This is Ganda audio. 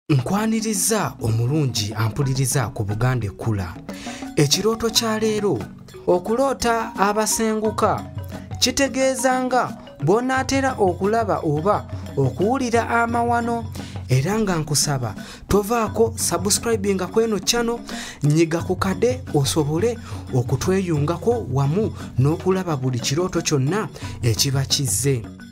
Nkwaniriza omulungi ampuliriza ku Buganda Ekkula. Ekirooto kya leero okuloota abasenguka kitegeeza nga bw'onaatera okulaba oba okuwulira amawano, era nga nkusaba tovaako subscribinga ku eno channel, nyiga ku kade osobole okutweyungako wamu n'okulaba buli kirooto kyonna ekiba kizze.